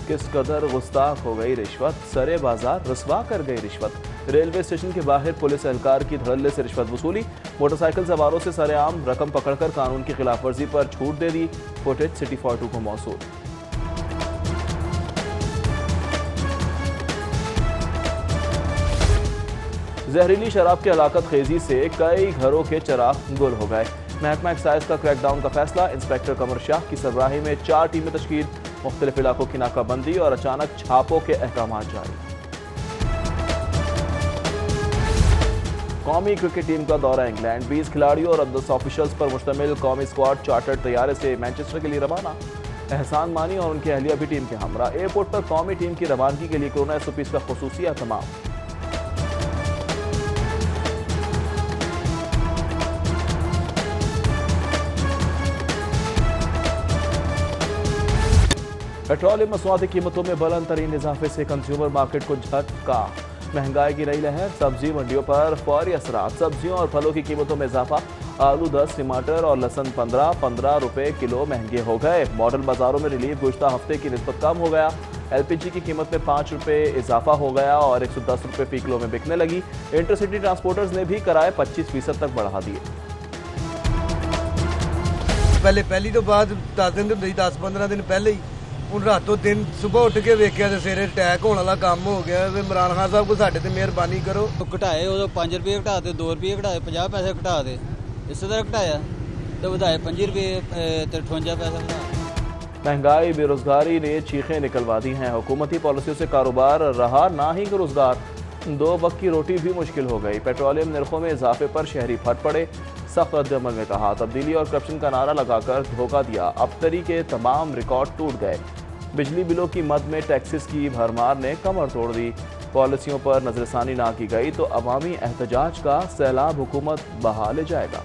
किस कदर गुस्ताख हो गई रिश्वत, सरे बाजार रसवा कर गई रिश्वत। रेलवे स्टेशन के बाहर पुलिस एहलकार की धड़ल्ले से रिश्वत वसूली। मोटरसाइकिल सवारों से सरेआम रकम पकड़कर कानून की खिलाफ वर्जी पर छूट दे दी। फुटेज सिटी 42 को मौसूल। जहरीली शराब की हलाकत खेजी से कई घरों के चिराग गुल हो गए। महकमा एक्साइज का क्रैकडाउन का फैसला। इंस्पेक्टर कमर शाह की सरबराही में 4 टीमें तश्कील। मुख्तलिफ इलाकों की नाकाबंदी और अचानक छापों के अहकाम जारी। कौमी क्रिकेट टीम का दौरा इंग्लैंड। 20 खिलाड़ियों और 10 ऑफिशियल्स पर मुश्तमिल कौमी स्क्वाड चार्टर्ड तैयारे से मैनचेस्टर के लिए रवाना। एहसान मानी और उनकी अहलिया भी टीम के हमरा। एयरपोर्ट पर कौमी टीम की रवानगी के लिए कोरोना SOPs का खुसूसी एहतमाम। पेट्रोलियम मसनूआत की कीमतों में बुलंद तरीन इजाफे से कंज्यूमर मार्केट को झटका। महंगाई की नई लहर, सब्जी मंडियों पर फौरी असरात। सब्जियों और फलों की कीमतों में इजाफा। आलू 10, टमाटर और लहसुन 15 रुपए किलो महंगे हो गए। मॉडल बाजारों में रिलीफ गुज़श्ता हफ्ते की निस्बत कम हो गया। LPG की कीमत में 5 रुपए इजाफा हो गया और 110 रुपए फी किलो में बिकने लगी। इंटरसिटी ट्रांसपोर्टर्स ने भी किराए 25% तक बढ़ा दिए। पहली तो बात 10 दिन तो 10-15 दिन पहले ही ਹੁਣ ਰਾਤੋਂ ਦਿਨ ਸਵੇਰ ਉੱਠ ਕੇ ਵੇਖਿਆ ਤੇ ਸਵੇਰੇ ਅਟੈਕ ਹੋਣ ਵਾਲਾ ਕੰਮ ਹੋ ਗਿਆ। ਤੇ ਇਮਰਾਨ ਖਾਨ ਸਾਹਿਬ ਕੋ ਸਾਡੇ ਤੇ ਮਿਹਰਬਾਨੀ ਕਰੋ। ਘਟਾਏ ਉਦੋਂ 5 ਰੁਪਏ ਘਟਾਤੇ, 2 ਰੁਪਏ ਘਟਾਏ, 50 ਪੈਸੇ ਘਟਾਤੇ। ਇਸੇ ਤਰ੍ਹਾਂ ਘਟਾਇਆ ਤੇ ਵਧਾਏ 5 ਰੁਪਏ ਤੇ 58 पैसे ਵਧਾ। महंगाई बेरोजगारी ने चीखें निकलवा दी हैं। हुकूमती पॉलिसियों से कारोबार रहा ना ही रोजगार। 2 वक्त की रोटी भी मुश्किल हो गई। पेट्रोलियम निर्खों में इजाफे पर शहरी फट पड़े। सख्त रद्दअमल में कहा, तब्दीली और करप्शन का नारा लगाकर धोखा दिया। अबतरी के तमाम रिकॉर्ड टूट गए। बिजली बिलों की मद में टैक्सेस की भरमार ने कमर तोड़ दी। पॉलिसियों पर नजरसानी ना की गई तो अवामी एहतजाज का सैलाब हुकूमत बहा ले जाएगा।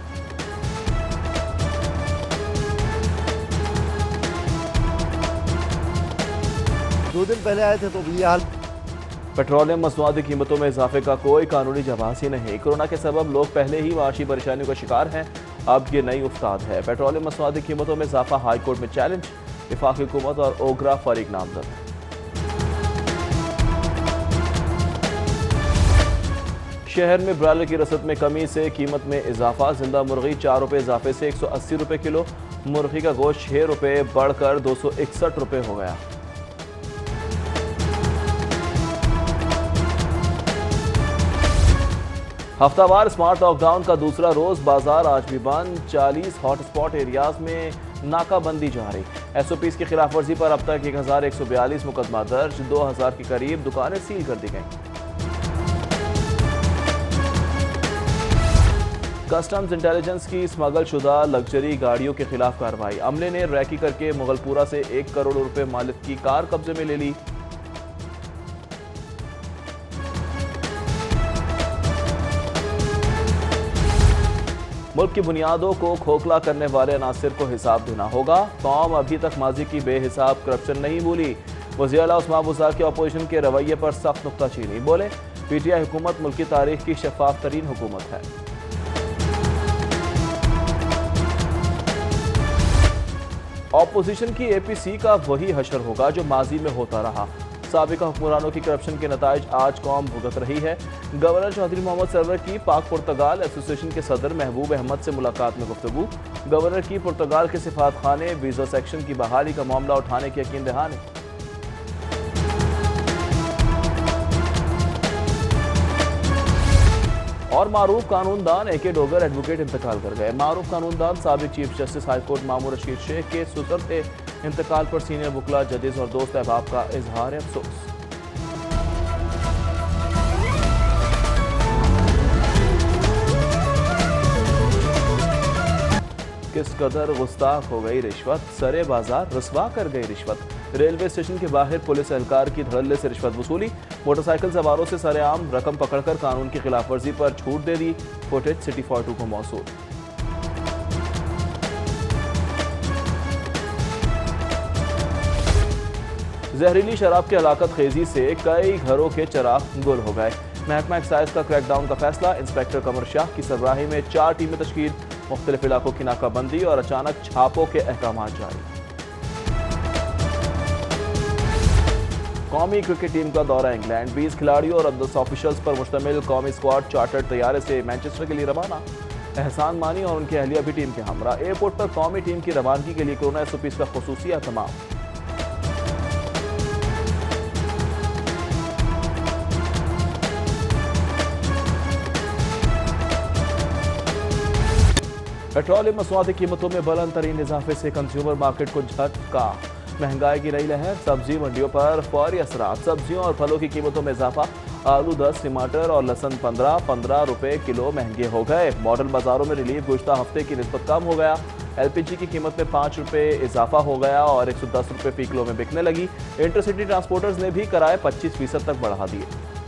दो दिन पहले आए थे तो भी हाल। पेट्रोलियम मसनूआत की कीमतों में इजाफे का कोई कानूनी जवाब ही नहीं। कोरोना के सबब लोग पहले ही माशी परेशानियों का शिकार हैं। अब ये नई उस्ताद है। पेट्रोलियम मसनूआत की कीमतों में इजाफा हाई कोर्ट में चैलेंज। वफाकी हुकूमत और ओगरा फरीक नामजद। शहर में ब्रायलर की रसद में कमी से कीमत में इजाफा। जिंदा मुर्गी 4 रुपए इजाफे से 180 रुपए किलो। मुर्गी का गोश्त 6 रुपए बढ़कर 261 रुपए हो गया। हफ्तावार स्मार्ट लॉकडाउन का दूसरा रोज। बाजार आज भी बंद। 40 हॉटस्पॉट एरियाज में नाकाबंदी जारी। SOPs की खिलाफ वर्जी पर अब तक 1142 मुकदमा दर्ज। 2000 के करीब दुकानें सील कर दी गईं। कस्टम्स इंटेलिजेंस की स्मगल शुदा लग्जरी गाड़ियों के खिलाफ कार्रवाई। अमले ने रैकी करके मुगलपुरा से 1 करोड़ रुपए मालिक की कार कब्जे में ले ली। मुल्क की बुनियादों को खोखला करने वाले अनासिर को हिसाब देना होगा। कौम अभी तक माजी की बेहिसाब करप्शन नहीं भूली। वज़ीर आला उस्मान बुज़दार के अपोजिशन के रवैये पर सख्त नुक्ताचीनी। बोले, PTI हुकूमत मुल्क की तारीख की शफाफ तरीन हुकूमत है। ऑपोजिशन की APC का वही हशर होगा जो माजी में होता रहा। साबिका हुक्मरानों की करप्शन के नताइज आज कौम भुगत रही है। गवर्नर चौधरी मोहम्मद सरवर की पाक पुर्तगाल एसोसिएशन के सदर महबूब अहमद से मुलाकात में गुफ्तगू। गवर्नर की पुर्तगाल के सिफात खाने वीजा सेक्शन की बहाली का मामला उठाने की यकीन दहानी। और मारूफ कानूनदान AK डोगर एडवोकेट इंतकाल कर गए। मारूफ कानूनदान साबिक chief justice high court Mamoor Rashid Sheikh के सुसर थे। इंतकाल पर सीनियर वकला, जजेस और दोस्त अहबाब का इजहार अफसोस। किस कदर गुस्ताख हो गई रिश्वत, सरे बाजार रसवा कर गई रिश्वत। रेलवे स्टेशन के बाहर पुलिस एहलकार की धड़ल्ले से रिश्वत वसूली। मोटरसाइकिल सवारों से सरेआम रकम पकड़कर कानून की खिलाफ वर्जी पर छूट दे दी। फुटेज सिटी 42 को मौसूल। जहरीली शराब की हलाकत खेजी से कई घरों के चिराग गुल हो गए। महकमा एक्साइज का क्रैकडाउन का फैसला। इंस्पेक्टर कमर शाह की सरबराही में 4 टीमें तश्कील। मुख्तलिफ इलाकों की नाकाबंदी और अचानक छापों के अहकाम जारी। कौमी क्रिकेट टीम का दौरा इंग्लैंड, 20 खिलाड़ियों और 10 ऑफिशियल्स पर मुश्तमिल कौमी स्क्वाड चार्टर्ड तैयारे से मैनचेस्टर के लिए रवाना। एहसान मानी और उनकी अहलिया भी टीम के हमरा। एयरपोर्ट पर कौमी टीम की रवानगी के लिए कोरोना SOPs का खुसूसी एहतमाम। पेट्रोलियम मसनूआती कीमतों में बुलंद तरीन इजाफे से कंज्यूमर मार्केट को झटका। महंगाई की नई लहर, सब्जी मंडियों पर फौरी असरात। सब्जियों और फलों की कीमतों में इजाफा। आलू 10, टमाटर और लहसुन 15 रुपए किलो महंगे हो गए। मॉडल बाजारों में रिलीफ गुज़श्ता हफ्ते की निस्बत कम हो गया। LPG की कीमत में 5 रुपए इजाफा हो गया और 110 रुपए फी किलो में बिकने लगी। इंटरसिटी ट्रांसपोर्टर्स ने भी किराए 25% तक बढ़ा दिए।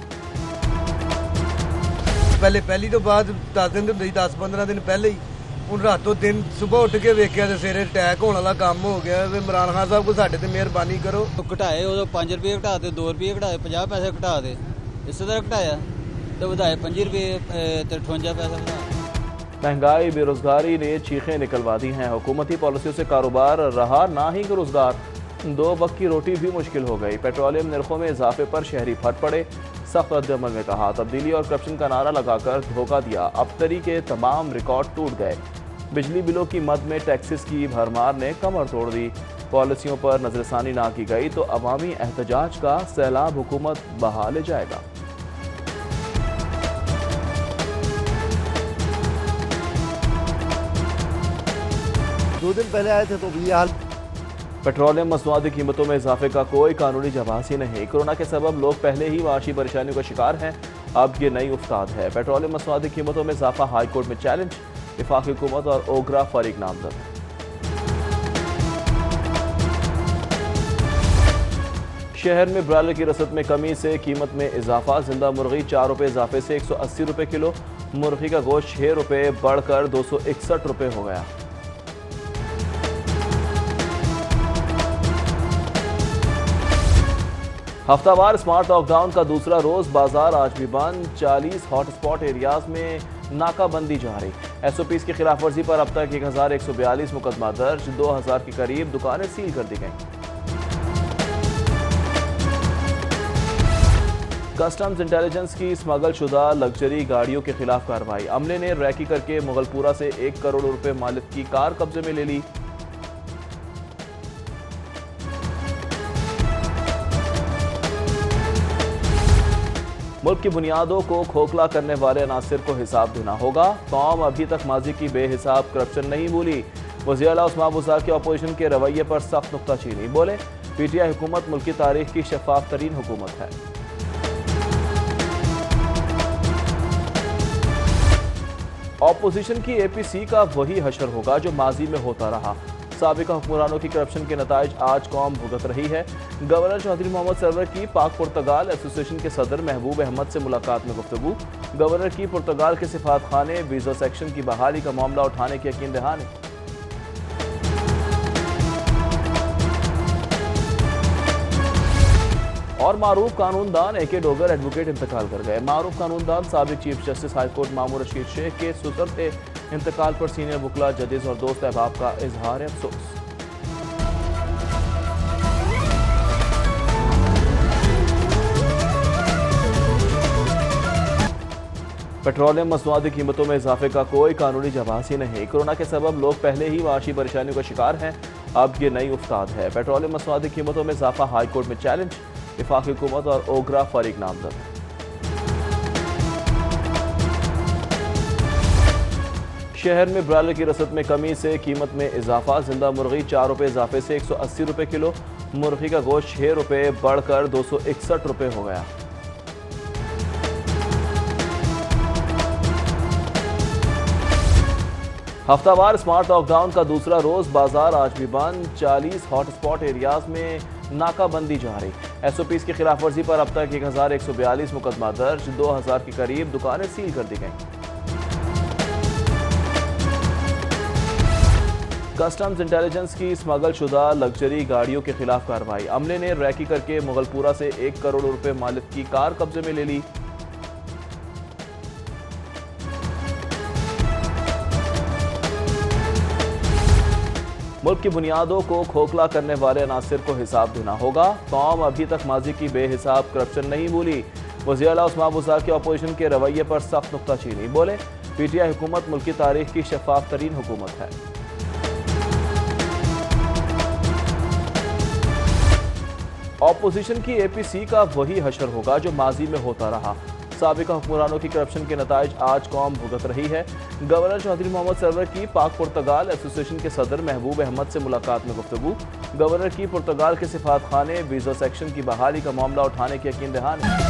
पहली तो बात 10 दिन ਹੁੰਦੀ 10-15 दिन पहले ही ਹੁਣ ਰਾਤੋਂ ਦਿਨ ਸਵੇਰ ਉੱਠ ਕੇ ਵੇਖਿਆ ਤੇ ਸਵੇਰੇ ਅਟੈਕ ਹੋਣ ਵਾਲਾ ਕੰਮ ਹੋ ਗਿਆ ਵੀ ਇਮਰਾਨ ਖਾਨ ਸਾਹਿਬ ਕੋ ਸਾਡੇ ਤੇ ਮਿਹਰਬਾਨੀ ਕਰੋ। ਘਟਾਏ ਉਦੋਂ 5 ਰੁਪਏ ਘਟਾਤੇ, 2 ਰੁਪਏ ਘਟਾਏ, 50 ਪੈਸੇ ਘਟਾਤੇ, ਇਸੇ ਤਰ੍ਹਾਂ ਘਟਾਇਆ ਤੇ ਵਧਾਏ 5 ਰੁਪਏ ਤੇ 58 पैसे ਵਧਾ। महंगाई बेरोजगारी ने चीखें निकलवा दी हैं। हुकूमती पॉलिसियों से कारोबार रहा ना ही रोजगार, 2 वक्त की रोटी भी मुश्किल हो गई। पेट्रोलियम निर्खों में इजाफे पर शहरी फट पड़े। सख्त रद्दअमल में कहा, तब्दीली और करप्शन का नारा लगाकर धोखा दिया। अबतरी के तमाम रिकॉर्ड टूट गए। बिजली बिलों की मद में टैक्सेस की भरमार ने कमर तोड़ दी। पॉलिसियों पर नजरसानी ना की गई तो अवामी एहतजाज का सैलाब हुकूमत बहा ले जाएगा। दो दिन पहले आए थे तो ये हाल। पेट्रोलियम मसनूआती कीमतों में इजाफे का कोई कानूनी जवाब ही नहीं। कोरोना के सबब लोग पहले ही माशी परेशानियों का शिकार हैं। अब ये नई उस्ताद है। पेट्रोलियम मसनूआती कीमतों में इजाफा हाईकोर्ट में चैलेंज। वफाकी हुकूमत और ओगरा फरीक नामजद। शहर में ब्रायलर की रसद में कमी से कीमत में इजाफा। जिंदा मुर्गी 4 रुपए इजाफे से 180 रुपए किलो। मुर्गी का गोश्त 6 रुपए बढ़कर 261 रुपए हो गया। हफ्तावार स्मार्ट लॉकडाउन का दूसरा रोज, बाजार आज भी बंद। 40 हॉटस्पॉट एरियाज में नाकाबंदी जारी। SOPs की खिलाफ वर्जी पर अब तक 1142 मुकदमा दर्ज। 2000 के करीब दुकानें सील कर दी गईं। कस्टम्स इंटेलिजेंस की स्मगल शुदा लग्जरी गाड़ियों के खिलाफ कार्रवाई। अमले ने रैकी करके मुगलपुरा से 1 करोड़ रुपए मालिक की कार कब्जे में ले ली। मुल्क की बुनियादों को खोखला करने वाले अनासिर को हिसाब देना होगा। कौम अभी तक माजी की बेहिसाब करप्शन नहीं भूली। वज़ीर आला उस्मान बुज़दार के अपोजिशन के रवैये पर सख्त नुक्ताचीनी। बोले, PTI हुकूमत मुल्क की तारीख की शफाफ तरीन हुकूमत है। ऑपोजिशन की APC का वही हशर होगा जो माजी में होता रहा। साबिका हुक्मरानों की करप्शन के नताइज आज कौम भुगत रही है। गवर्नर चौधरी मोहम्मद सरवर की पाक पुर्तगाल एसोसिएशन के सदर महबूब अहमद से मुलाकात में गुफ्तगू। गवर्नर की पुर्तगाल के सिफात खाने वीजा सेक्शन की बहाली का मामला उठाने की यकीन दहानी। और मारूफ कानूनदान AK डोगर एडवोकेट इंतकाल कर गए। मारूफ कानूनदान साबिक chief justice high court Mamoor Rashid Sheikh के सुसर थे। इंतकाल पर सीनियर वकला, जजेस और दोस्त अहबाब का इजहार अफसोस। पेट्रोलियम मसनूआती कीमतों में इजाफे का कोई कानूनी जवाब ही नहीं। कोरोना के सबब लोग पहले ही माशी परेशानियों का शिकार हैं। अब ये नई उस्ताद है। पेट्रोलियम मसनूआती कीमतों में इजाफा हाईकोर्ट में चैलेंज। वफाकी हुकूमत और ओगरा फरीक नामजद। शहर में ब्रायलर की रसद में कमी से कीमत में इजाफा। जिंदा मुर्गी 4 रुपए इजाफे से 180 रुपए किलो। मुर्गी का गोश्त 6 रुपए बढ़कर 261 रुपए हो गया। हफ्तावार स्मार्ट लॉकडाउन का दूसरा रोज, बाजार आज भी बंद। 40 हॉटस्पॉट एरियाज में नाकाबंदी जारी। SOPs की खिलाफ वर्जी पर अब तक 1142 मुकदमा दर्ज। 2000 के करीब दुकानें सील कर दी गईं। कस्टम्स इंटेलिजेंस की स्मगल शुदा लग्जरी गाड़ियों के खिलाफ कार्रवाई। अमले ने रैकी करके मुगलपुरा से 1 करोड़ रुपए मालिक की कार कब्जे में ले ली। मुल्क की बुनियादों को खोखला करने वाले अनासिर को हिसाब देना होगा। कौम अभी तक माजी की बेहिसाब करप्शन नहीं भूली। वज़ीर आला उस्मान बुज़दार के अपोजिशन के रवैये पर सख्त नुक्ताचीनी। बोले, पीटीआई हुकूमत मुल्क की तारीख की शफाफ तरीन हुकूमत है। ऑपोजिशन की APC का वही हशर होगा जो माजी में होता रहा। साबिका हुक्मरानों की करप्शन के नताइज आज कौम भुगत रही है। गवर्नर चौधरी मोहम्मद सरवर की पाक पुर्तगाल एसोसिएशन के सदर महबूब अहमद से मुलाकात में गुफ्तगू। गवर्नर की पुर्तगाल के सिफारतखाने वीजा सेक्शन की बहाली का मामला उठाने की यकीन दहानी।